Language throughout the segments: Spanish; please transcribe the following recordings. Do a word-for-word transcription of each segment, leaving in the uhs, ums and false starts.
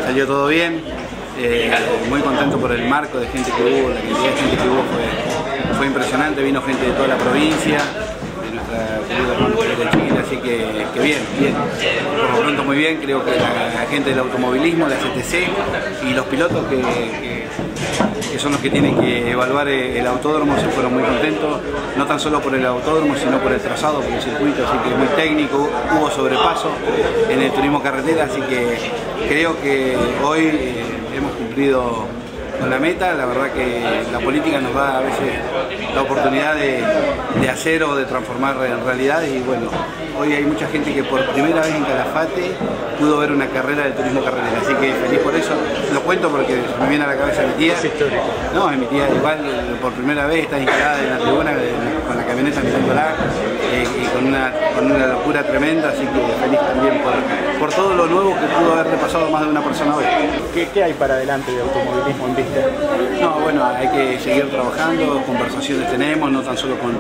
salió todo bien, eh, muy contento por el marco de gente que hubo, la cantidad de gente que hubo fue, fue impresionante, vino gente de toda la provincia, de nuestra querida hermana de Chiquita, así que, que bien, bien, por lo pronto muy bien, creo que la, la gente del automovilismo, la C T C y los pilotos que, que, que son los que tienen que evaluar el autódromo se fueron muy contentos, no tan solo por el autódromo sino por el trazado, por el circuito, así que es muy técnico, hubo sobrepaso en el turismo carretera, así que creo que hoy eh, hemos cumplido con la meta. La verdad que la política nos da a veces la oportunidad de, de hacer o de transformar en realidad y bueno, hoy hay mucha gente que por primera vez en Calafate pudo ver una carrera del turismo carretera, así que feliz por eso. Lo cuento porque me viene a la cabeza mi tía. Es histórico. No, es mi tía igual, por primera vez está instalada en la tribuna con la camioneta mirándola eh, y con una, con una locura tremenda, así que feliz también por, por todo lo nuevo que pudo haberle pasado a más de una persona hoy. ¿Qué, qué hay para adelante de automovilismo en vista? No, bueno, hay que seguir trabajando, conversaciones tenemos, no tan solo con,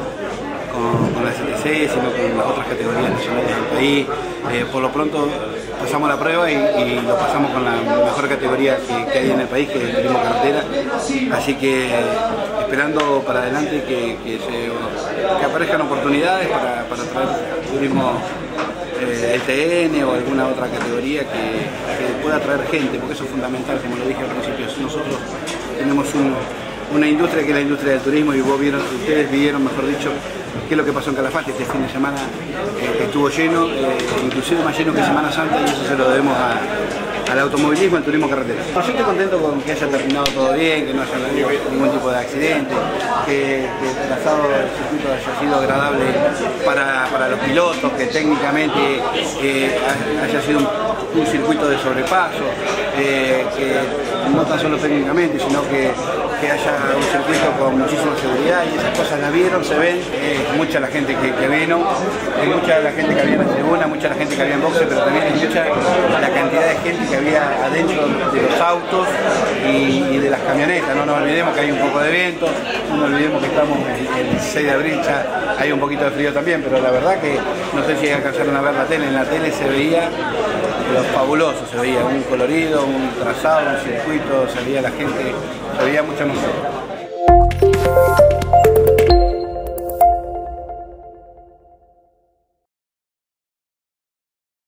con, con la C T C, sino con las otras categorías nacionales del país. Eh, por lo pronto pasamos la prueba y, y lo pasamos con la mejor categoría que, que hay en el país, que es el turismo carretera. Así que esperando para adelante que, que, se, que aparezcan oportunidades para, para traer turismo eh, el T N o alguna otra categoría que, que pueda traer gente, porque eso es fundamental, como lo dije al principio. Nosotros tenemos un, una industria que es la industria del turismo y vos vieron, ustedes vieron, mejor dicho, qué es lo que pasó en Calafate. Este fin de semana eh, estuvo lleno, eh, inclusive más lleno que Semana Santa, y eso se lo debemos a, al automovilismo, al turismo carretera. Yo estoy contento con que haya terminado todo bien, que no haya habido ningún tipo de accidente, que, que el trazado del circuito haya sido agradable para, para los pilotos, que técnicamente eh, haya sido un, un circuito de sobrepaso, eh, que no tan solo técnicamente, sino que, que haya un circuito con muchísima seguridad, y esas cosas las vieron, se ven. Es mucha la gente que, que vino, es mucha la gente que había en la tribuna, mucha la gente que había en boxe, pero también es mucha la cantidad de gente que había adentro de los autos y, y de las camionetas. No nos olvidemos que hay un poco de viento, no nos olvidemos que estamos el seis de abril, ya hay un poquito de frío también, pero la verdad que no sé si alcanzaron a ver la tele, en la tele se veía lo fabuloso, se veía un colorido, un trazado, un circuito, salía la gente, se veía mucha emoción.